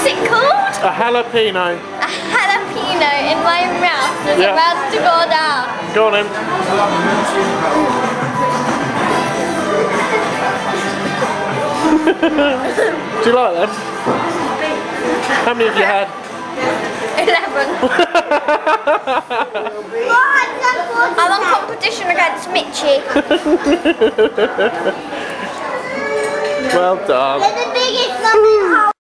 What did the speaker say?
What's it called? A jalapeno. A jalapeno in my mouth is about to go down. Go on then. Do you like them? How many have you had? 11. I'm on competition against Mitchie. Well done. They're the biggest